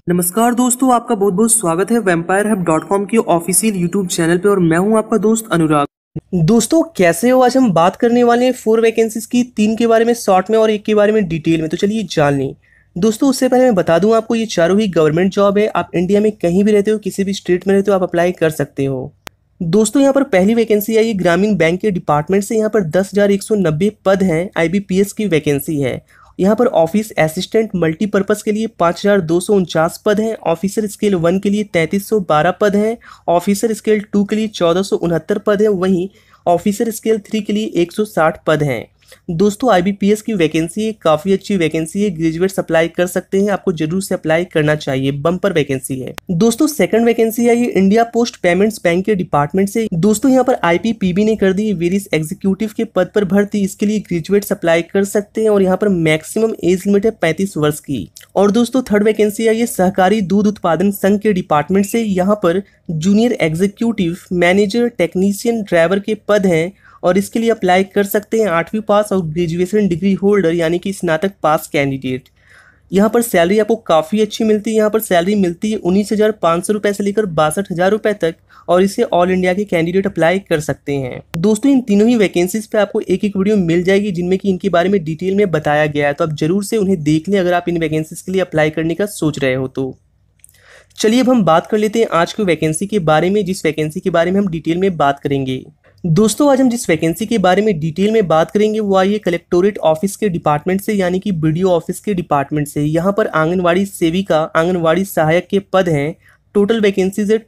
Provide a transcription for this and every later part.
नमस्कार दोस्तों, आपका बहुत बहुत स्वागत है vampirehub.com के ऑफिशियल यूट्यूब चैनल पे और मैं हूं आपका दोस्त अनुराग। दोस्तों कैसे हो। आज हम बात करने वाले हैं 4 वैकेंसीज की, 3 के बारे में शॉर्ट में और 1 के बारे में डिटेल में। तो चलिए जान लें। दोस्तों उससे पहले मैं बता दूं आपको, ये चारों ही गवर्नमेंट जॉब है। आप इंडिया में कहीं भी रहते हो, किसी भी स्टेट में रहते हो, आप अप्लाई कर सकते हो। दोस्तों यहाँ पर पहली वैकेंसी आई है ग्रामीण बैंक के डिपार्टमेंट से। यहाँ पर 10,190 पद हैं। IBPS की वैकेंसी है। यहाँ पर ऑफिस असिस्टेंट मल्टीपर्पज के लिए 5,249 पद हैं। ऑफिसर स्केल 1 के लिए 3,312 पद हैं। ऑफिसर स्केल 2 के लिए 1,469 पद हैं। वहीं ऑफिसर स्केल 3 के लिए 160 पद हैं। दोस्तों IBPS की वैकेंसी काफ़ी अच्छी वैकेंसी है। ग्रेजुएट्स अप्लाई कर सकते हैं, आपको जरूर से अप्लाई करना चाहिए। बम्पर वैकेंसी है। दोस्तों सेकंड वैकेंसी है ये इंडिया पोस्ट पेमेंट्स बैंक के डिपार्टमेंट से। दोस्तों यहाँ पर IPPB ने कर दी वेरियस एग्जीक्यूटिव के पद पर भर्ती। इसके लिए ग्रेजुएट्स अप्लाई कर सकते हैं और यहाँ पर मैक्सिमम एज लिमिट है 35 वर्ष की। और दोस्तों थर्ड वैकेंसी है ये सहकारी दूध उत्पादन संघ के डिपार्टमेंट से। यहाँ पर junior executive, manager, technician, driver के पद हैं और इसके लिए अप्लाई कर सकते हैं 8वीं पास और ग्रेजुएशन डिग्री होल्डर यानी कि स्नातक पास कैंडिडेट। यहाँ पर सैलरी आपको काफ़ी अच्छी मिलती है। यहाँ पर सैलरी मिलती है 19,500 रुपये से लेकर 62,000 रुपये तक और इसे ऑल इंडिया के कैंडिडेट अप्लाई कर सकते हैं। दोस्तों इन तीनों ही वैकेंसीज पे आपको एक एक वीडियो मिल जाएगी जिनमें कि इनके बारे में डिटेल में बताया गया है, तो आप जरूर से उन्हें देख लें अगर आप इन वैकेंसीज के लिए अप्लाई करने का सोच रहे हो तो। चलिए अब हम बात कर लेते हैं आज की वैकेंसी के बारे में, जिस वैकेंसी के बारे में हम डिटेल में बात करेंगे। दोस्तों आज हम जिस वैकेंसी के बारे में डिटेल में बात करेंगे वो आई है कलेक्टोरेट ऑफिस के डिपार्टमेंट से यानी कि BDO ऑफिस के डिपार्टमेंट से। यहाँ पर आंगनवाड़ी सेविका, आंगनवाड़ी सहायक के पद हैं। टोटल वैकेंसीज है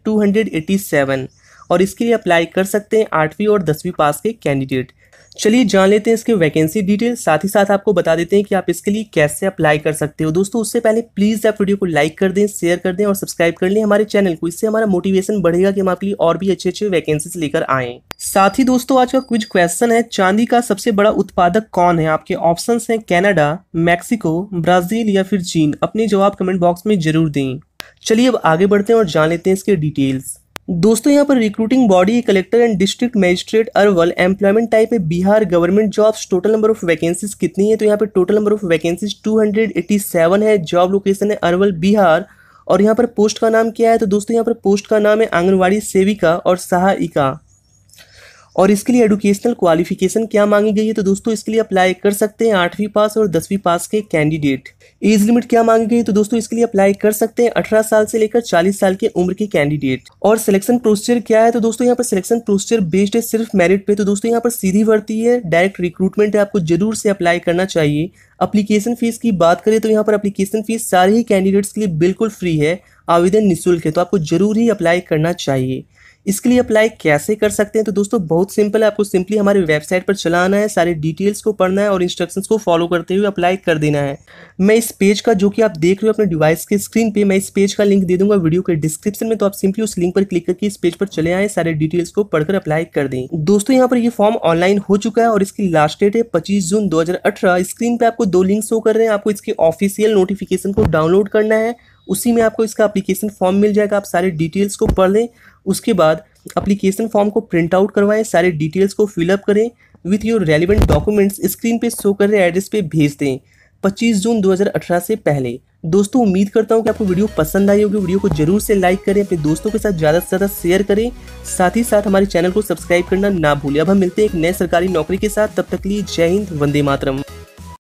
287 और इसके लिए अप्लाई कर सकते हैं 8वीं और 10वीं पास के कैंडिडेट। चलिए जान लेते हैं इसके वैकेंसी डिटेल, साथ ही साथ आपको बता देते हैं कि आप इसके लिए कैसे अप्लाई कर सकते हो। दोस्तों उससे पहले प्लीज़ आप वीडियो को लाइक कर दें, शेयर कर दें और सब्सक्राइब कर लें हमारे चैनल को। इससे हमारा मोटिवेशन बढ़ेगा कि हम आपके लिए और भी अच्छे अच्छे वैकेंसीज लेकर आएँ। साथ ही दोस्तों आज का क्विज क्वेश्चन है, चांदी का सबसे बड़ा उत्पादक कौन है? आपके ऑप्शंस हैं कनाडा, मैक्सिको, ब्राजील या फिर चीन। अपने जवाब कमेंट बॉक्स में जरूर दें। चलिए अब आगे बढ़ते हैं और जान लेते हैं इसके डिटेल्स। दोस्तों यहाँ पर recruiting body collector and district magistrate Arwal. Employment type है Bihar government jobs. Total number of vacancies कितनी है? तो यहाँ पर टोटल नंबर ऑफ वैकेंसीज 287 है। जॉब लोकेशन है अरवल बिहार और यहाँ पर पोस्ट का नाम क्या है? तो दोस्तों यहाँ पर पोस्ट का नाम है आंगनवाड़ी सेविका और सहायिका। और इसके लिए एजुकेशनल क्वालिफिकेशन क्या मांगी गई है? तो दोस्तों इसके लिए अप्लाई कर सकते हैं 8वीं पास और 10वीं पास के कैंडिडेट। एज लिमिट क्या मांगी गई है? तो दोस्तों इसके लिए अप्लाई कर सकते हैं 18 साल से लेकर 40 साल के उम्र के कैंडिडेट। और सिलेक्शन प्रोसीजर क्या है? तो दोस्तों यहाँ पर सिलेक्शन प्रोसीजर बेस्ड है सिर्फ मेरिट पे। तो दोस्तों यहाँ पर सीधी भर्ती है, डायरेक्ट रिक्रूटमेंट है, आपको जरूर से अप्लाई करना चाहिए। एप्लीकेशन फीस की बात करें तो यहाँ पर एप्लीकेशन फीस सारे ही कैंडिडेट्स के लिए बिल्कुल फ्री है, आवेदन निःशुल्क है, तो आपको जरूर ही अप्लाई करना चाहिए। इसके लिए अप्लाई कैसे कर सकते हैं? तो दोस्तों बहुत सिंपल है, आपको सिंपली हमारे वेबसाइट पर चला आना है, सारे डिटेल्स को पढ़ना है और इंस्ट्रक्शंस को फॉलो करते हुए अप्लाई कर देना है। मैं इस पेज का, जो कि आप देख रहे हो अपने डिवाइस के स्क्रीन पे, मैं इस पेज का लिंक दे दूंगा वीडियो के डिस्क्रिप्शन में, तो आप सिंपली उस लिंक पर क्लिक करके इस पेज पर चले आए, सारे डिटेल्स को पढ़कर अप्लाई कर दें। दोस्तों यहाँ पर ये फॉर्म ऑनलाइन हो चुका है और इसकी लास्ट डेट है 25 जून 2018। स्क्रीन पे आपको 2 लिंक शो कर रहे हैं, आपको इसके ऑफिशियल नोटिफिकेशन को डाउनलोड करना है, उसी में आपको इसका एप्लीकेशन फॉर्म मिल जाएगा। आप सारे डिटेल्स को पढ़ लें, उसके बाद एप्लीकेशन फॉर्म को प्रिंट आउट करवाएं, सारे डिटेल्स को फिलअप करें with your relevant documents, screen पे शो कर रहे एड्रेस पे भेज दें 25 जून 2018 से पहले। दोस्तों उम्मीद करता हूं कि आपको वीडियो पसंद आई होगी। वीडियो को जरूर से लाइक करें, अपने दोस्तों के साथ ज़्यादा से ज़्यादा शेयर करें, साथ ही साथ हमारे चैनल को सब्सक्राइब करना ना भूलें। अब हम मिलते हैं एक नए सरकारी नौकरी के साथ, तब तक के लिए जय हिंद, वंदे मातरम।